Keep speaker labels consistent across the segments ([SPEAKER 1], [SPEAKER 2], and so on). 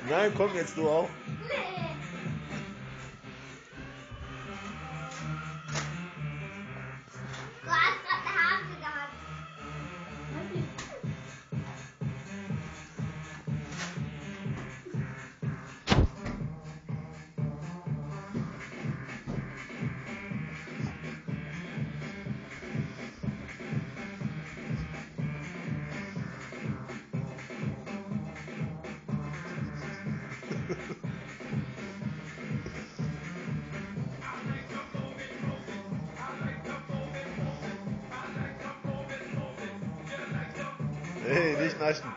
[SPEAKER 1] Nein, komm jetzt du auch.
[SPEAKER 2] Nee. Du hast gerade eine Harte gehabt.
[SPEAKER 1] Hey, nicht naschen.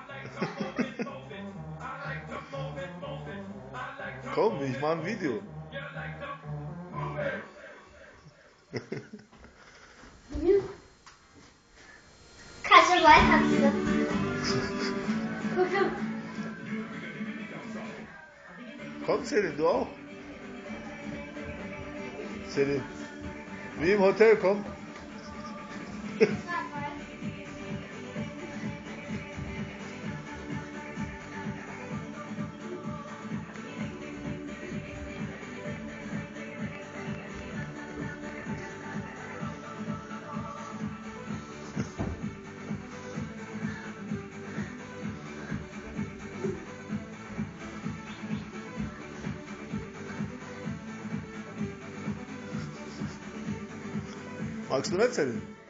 [SPEAKER 1] Komm, ich mache ein Video.
[SPEAKER 2] Kannst du weiter wieder? Guck.
[SPEAKER 1] Komm, Celine, du auch. Celine. Wie im Hotel, komm. Magst du nicht, Celine?